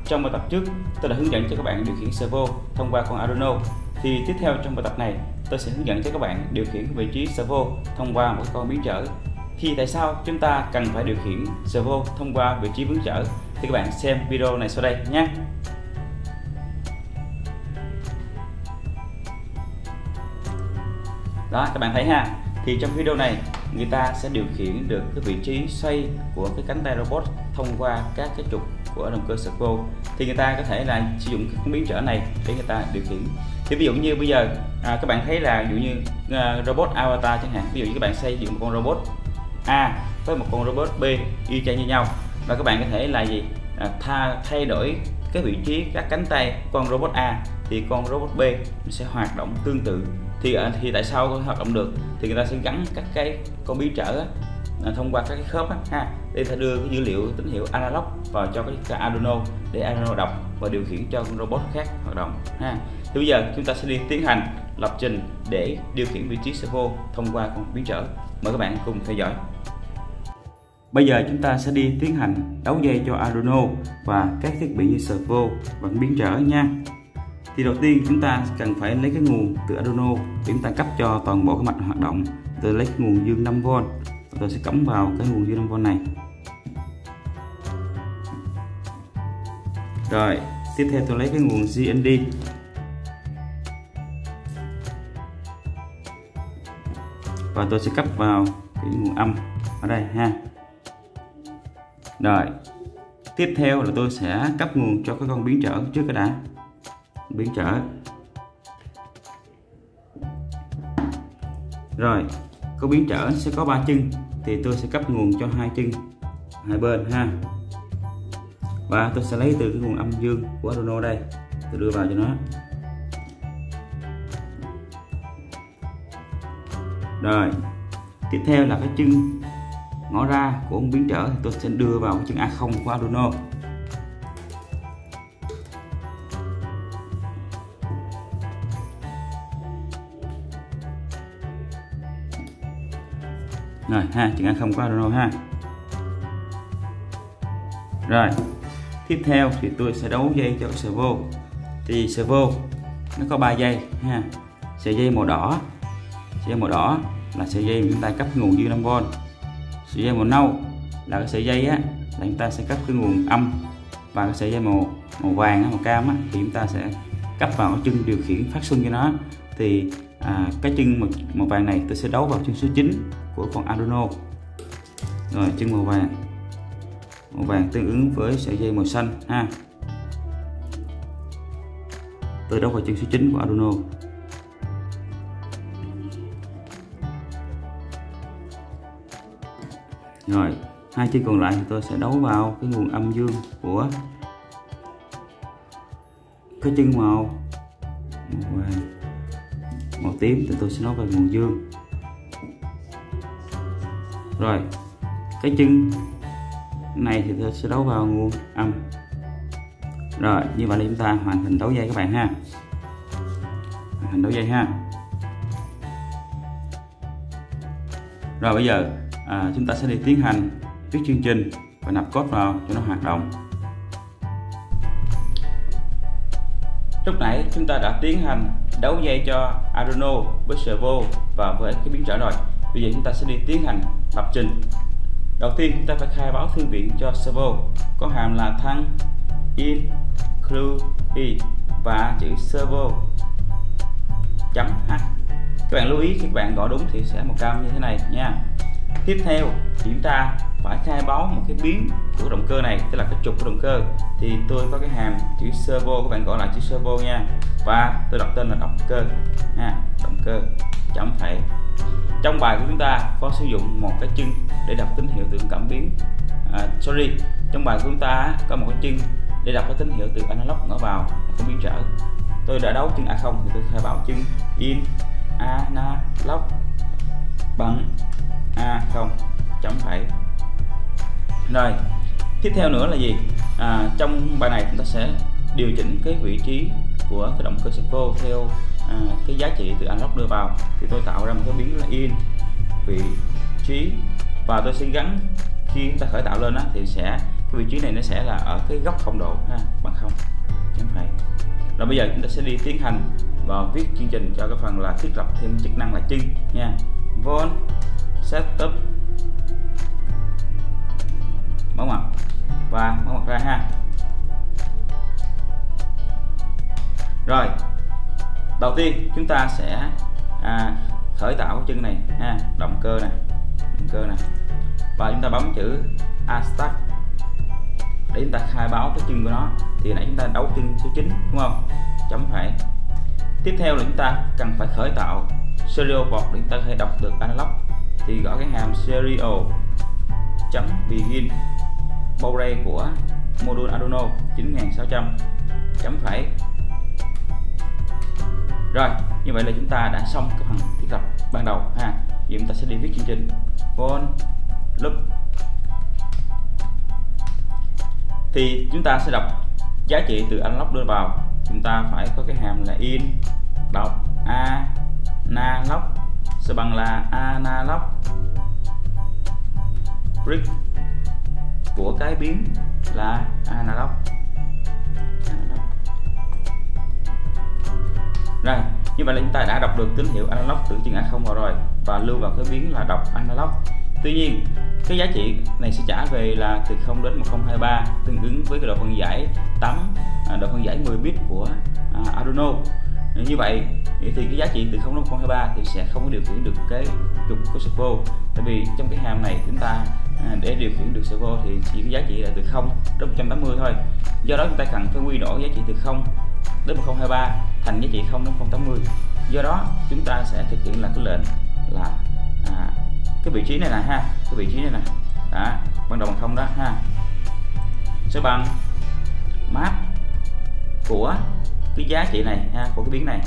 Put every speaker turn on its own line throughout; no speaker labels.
trong bài tập trước tôi đã hướng dẫn cho các bạn điều khiển servo thông qua con Arduino. Thì tiếp theo trong bài tập này tôi sẽ hướng dẫn cho các bạn điều khiển vị trí servo thông qua một con biến trở. Thì tại sao chúng ta cần phải điều khiển servo thông qua vị trí biến trở thì các bạn xem video này sau đây nhé. Đó, các bạn thấy ha, thì trong video này người ta sẽ điều khiển được cái vị trí xoay của cái cánh tay robot thông qua các cái trục của động cơ servo. Thì người ta có thể là sử dụng cái biến trở này để người ta điều khiển. Thì ví dụ như bây giờ các bạn thấy là ví dụ như robot avatar chẳng hạn, ví dụ như các bạn xây dựng một con robot A với một con robot B y chang như nhau, và các bạn có thể là gì thay đổi cái vị trí các cánh tay con robot A thì con robot B sẽ hoạt động tương tự. Thì tại sao có hoạt động được? Thì người ta sẽ gắn các cái con biến trở thông qua các cái khớp ha, để ta đưa cái dữ liệu tín hiệu analog vào cho cái Arduino để Arduino đọc và điều khiển cho con robot khác hoạt động ha. Thì bây giờ chúng ta sẽ đi tiến hành lập trình để điều khiển vị trí servo thông qua con biến trở. Mời các bạn cùng theo dõi. Bây giờ chúng ta sẽ đi tiến hành đấu dây cho Arduino và các thiết bị như servo và biến trở nha. Thì đầu tiên chúng ta cần phải lấy cái nguồn từ Arduino để chúng ta cấp cho toàn bộ cái mạch hoạt động. Tôi lấy cái nguồn dương 5V và tôi sẽ cắm vào cái nguồn dương 5V này. Rồi, tiếp theo tôi lấy cái nguồn GND. Và tôi sẽ cấp vào cái nguồn âm ở đây ha. Rồi, tiếp theo là tôi sẽ cấp nguồn cho cái con biến trở trước cái đã. Biến trở. Rồi, con biến trở sẽ có 3 chân thì tôi sẽ cấp nguồn cho 2 chân hai bên ha. Và tôi sẽ lấy từ cái nguồn âm dương của Arduino đây, tôi đưa vào cho nó. Rồi, tiếp theo là cái chân ngõ ra của con biến trở thì tôi sẽ đưa vào cái chân A0 của Arduino. Rồi ha, chân A0 của Arduino ha. Rồi, tiếp theo thì tôi sẽ đấu dây cho cái servo. Thì servo nó có 3 dây ha. Sợi dây màu đỏ, sợi dây màu đỏ là sợi dây chúng ta cấp nguồn dương 5V. Sợi dây màu nâu là cái sợi dây là chúng ta sẽ cấp cái nguồn âm, và cái sợi dây màu vàng màu cam thì chúng ta sẽ cấp vào cái chân điều khiển phát xuân cho nó. Thì cái chân màu vàng này tôi sẽ đấu vào chân số 9 của con Arduino. Rồi, chân màu vàng tương ứng với sợi dây màu xanh ha. Tôi đấu vào chân số 9 của Arduino. Rồi, 2 chân còn lại thì tôi sẽ đấu vào cái nguồn âm dương của cái chân màu vàng, màu tím thì tôi sẽ nói về nguồn dương. Rồi, cái chân này thì tôi sẽ đấu vào nguồn âm. Rồi, như vậy là chúng ta hoàn thành đấu dây các bạn ha. Hoàn thành đấu dây ha. Rồi bây giờ chúng ta sẽ đi tiến hành viết chương trình và nạp code vào cho nó hoạt động. Lúc nãy chúng ta đã tiến hành đấu dây cho Arduino với servo và với cái biến trở rồi. Bây giờ chúng ta sẽ đi tiến hành lập trình. Đầu tiên chúng ta phải khai báo thư viện cho servo. Có hàm là thăng include và chữ servo chấm h. Các bạn lưu ý khi các bạn gõ đúng thì sẽ màu cam như thế này nha. Tiếp theo thì chúng ta phải khai báo một cái biến của động cơ này, tức là cái trục của động cơ. Thì tôi có cái hàm chữ servo, các bạn gọi là chữ servo nha. Và tôi đặt tên là động cơ ha, động cơ chấm phẩy. Trong bài của chúng ta có sử dụng một cái chân để đọc tín hiệu từ cảm biến. Trong bài của chúng ta có một cái chân để đọc cái tín hiệu từ analog ngõ vào một cái biến trở. Tôi đã đấu chân A0 thì tôi khai báo chân in analog bằng A0 chấm phẩy. Rồi, tiếp theo nữa là gì? Trong bài này chúng ta sẽ điều chỉnh cái vị trí của cái động cơ servo theo cái giá trị từ analog đưa vào. Thì tôi tạo ra một cái biến là in vị trí, và tôi sẽ gắn khi chúng ta khởi tạo lên thì sẽ cái vị trí này nó sẽ là ở cái góc 0 độ ha, bằng Rồi bây giờ chúng ta sẽ đi tiến hành và viết chương trình cho cái phần là thiết lập thêm chức năng là chân nha. Von setup mở ngoặc và mở ngoặc ra ha. Rồi đầu tiên chúng ta sẽ khởi tạo cái chân này ha, động cơ nè, và chúng ta bấm chữ start để chúng ta khai báo cái chân của nó. Thì nãy chúng ta đấu chân số 9 đúng không, chấm phẩy. Tiếp theo là chúng ta cần phải khởi tạo serial port để chúng ta có thể đọc được analog. Thì gõ cái hàm serial chấm begin baud rate của module Arduino 9600 chấm phẩy. Rồi như vậy là chúng ta đã xong cái phần thiết lập ban đầu ha. Giờ chúng ta sẽ đi viết chương trình for loop. Thì chúng ta sẽ đọc giá trị từ analog đưa vào. Chúng ta phải có cái hàm là in đọc analog sẽ bằng là analog print của cái biến là analog. Rồi như vậy là chúng ta đã đọc được tín hiệu analog từ chân A0 vào rồi và lưu vào cái biến là đọc analog. Tuy nhiên cái giá trị này sẽ trả về là từ 0 đến 1023, tương ứng với cái độ phân giải độ phân giải 10 bit của Arduino. Như vậy thì cái giá trị từ 0 đến 1023 thì sẽ không có điều khiển được cái trục của servo. Tại vì trong cái hàm này chúng ta để điều khiển được servo thì chỉ có giá trị là từ 0 đến 180 thôi. Do đó chúng ta cần phải quy đổi giá trị từ 0 đến 1023 thành giá trị 0 đến 080. Do đó chúng ta sẽ thực hiện là cái lệnh là cái vị trí này nè ha, cái vị trí này nè, đó, ban đầu bằng 0 đó ha, sẽ bằng map của cái giá trị này ha, của cái biến này.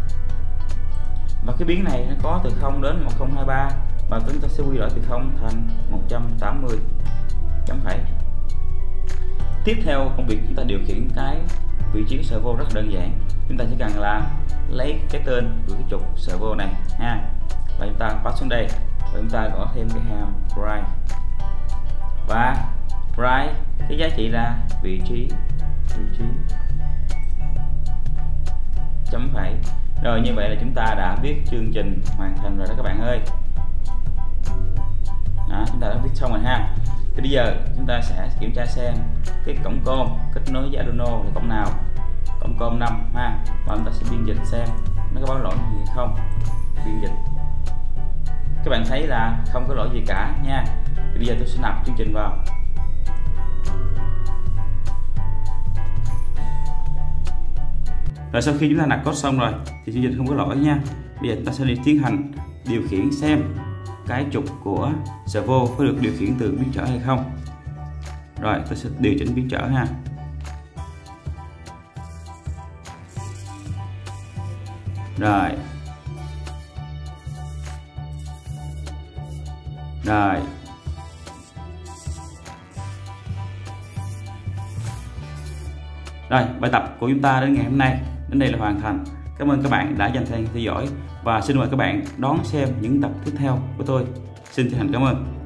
Và cái biến này nó có từ 0 đến 1023 và chúng ta sẽ quy đổi từ 0 thành 180 chấm phẩy. Tiếp theo công việc chúng ta điều khiển cái vị trí servo rất đơn giản. Chúng ta chỉ cần là lấy cái tên của cái trục servo này ha, và chúng ta pass xuống đây và chúng ta gõ thêm cái hàm write và write cái giá trị là vị trí chấm phẩy. Rồi như vậy là chúng ta đã viết chương trình hoàn thành rồi đó các bạn ơi. Đó, chúng ta đã viết xong rồi ha. Thì bây giờ chúng ta sẽ kiểm tra xem cái cổng COM kết nối với Arduino là cổng nào. Cổng COM 5 ha, và chúng ta sẽ biên dịch xem nó có báo lỗi gì hay không. Biên dịch, các bạn thấy là không có lỗi gì cả nha. Thì bây giờ tôi sẽ nạp chương trình vào. Rồi sau khi chúng ta nạp code xong rồi thì chương trình không có lỗi nha. Bây giờ chúng ta sẽ đi tiến hành điều khiển xem cái trục của servo có được điều khiển từ biến trở hay không. Rồi tôi sẽ điều chỉnh biến trở ha. Rồi bài tập của chúng ta đến ngày hôm nay đến đây là hoàn thành. Cảm ơn các bạn đã dành thời gian theo dõi và xin mời các bạn đón xem những tập tiếp theo của tôi. Xin chân thành cảm ơn.